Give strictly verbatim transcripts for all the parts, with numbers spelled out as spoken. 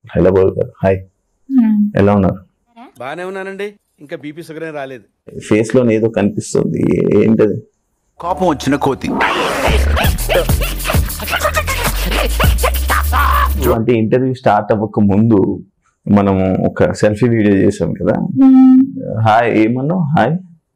హైదరాబాద్ గారు హాయ్, ఎలా ఉన్నారు? బానే ఉన్నానండి, ఇంకా బీపీ షుగర్ ఏం రాలేదు. ఫేస్ లో ఏదో కనిపిస్తుంది, ఏంటది? కోపం వచ్చిన కోతి. అంటే ఇంటర్వ్యూ స్టార్ట్ అవ్వక ముందు మనము ఒక సెల్ఫీ వీడియో చేసాం కదా, హాయ్ ఏమన్నావు? హాయ్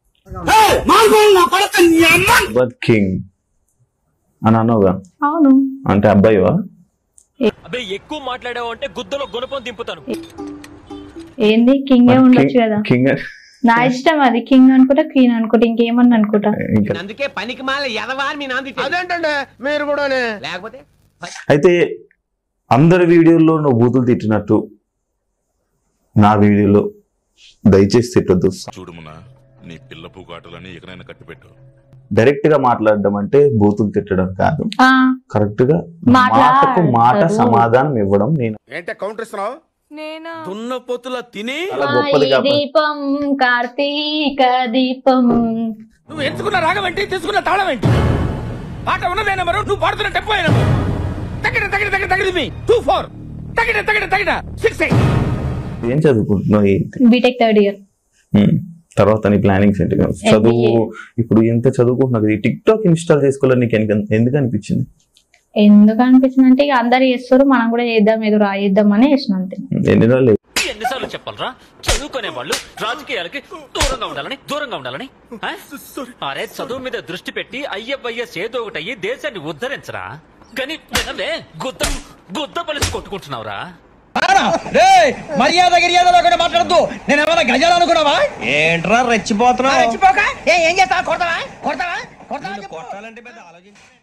కింగ్ అని అన్నావుగా. అవును, అంటే అబ్బాయివా? ఎక్కువ మాట్లాడావు అంటే గుద్దలో గుణపం దింపుతాను. ఏంది కింగ్ ఉండొచ్చు కదా. కింగ్ నా ఇష్టం, అది కింగ్ అనుకుంటా, క్వీన్ అనుకుంటా, ఇంకేమన్నా అనుకుంటా. అందుకే పనికి మాల ఎదవా మీ నాంది. అదేంటండి మీరు కూడా లేకపోతే. అయితే అందరి వీడియోల్లో నువ్వు బూతులు తిట్టినట్టు నా వీడియోలో దయచేసి తిట్టొద్దు. చూడుమునా, నీ పిల్ల పూకాటలని ఎక్కడైనా కట్టిపెట్టు. డైరెక్ట్ గా మాట్లాడడం అంటే బూతులు తిట్టడం కాదు, ఆ కరెక్ట్ గా మాటకు మాట సమాధానం ఇవ్వడం. నేను ఏంటే కౌంటర్ ఇస్తున్నావు? నేనా దున్న పొత్తుల తిని చాలా గొప్పది ఈ కాబట్టి దీపం కార్తీక దీపం. నువ్వు ఎంచుకున్న రాగం ఏంటి, తీసుకున్న తాళం ఏంటి? పాట ఉన్నదే నెంబరు, నువ్వు పాడుతున్న టెంపో నెంబరు. తగిన తగిన తగిన తగిన మీ టూ ఫోర్ తగిన తగిన తగిన సిక్స్ ఎయిట్. ఏం చదువుకుంటున్నావు? ఏంటి బీటెక్ థర్డ్ ఇయర్. తర్వాత నీ ప్లానింగ్స్ ఏంటి? చదువు ఇప్పుడు ఎంత చదువుకుంటున్నావు, టిక్ టాక్ ఇన్స్టాల్ చేసుకోవాలని నీకు ఎందుకు అనిపించింది? ఎందుకు అనిపించింది అంటే ఇక అందరు చేస్తారు, మనం కూడా చేద్దాం, ఏదో రాయిద్దాం అని వేసిన అంతే. ఎన్ని రోజులు ఎన్నిసార్లు చెప్పాలరా, చదువుకునే వాళ్ళు రాజకీయాలకి దూరంగా ఉండాలని దూరంగా ఉండాలని. అరే చదువు మీద దృష్టి పెట్టి అయ్యవయ్యస్ ఏదో ఒకటి అయ్యి దేశాన్ని ఉద్ధరించరా. కానీ గుద్ద గుద్ద పలిసి కొట్టుకుంటున్నావురా. మర్యాద గిర్యాద మాట్లాడద్దు. నేను ఏమైనా గజాలు అనుకున్నావా? ఏంట్రా రెచ్చిపోతున్నా? రెచ్చిపోక ఏం చేస్తావా? కొడతావా కొడతావా కొడతావా కొట్టాలంటే పెద్ద ఆలోచించి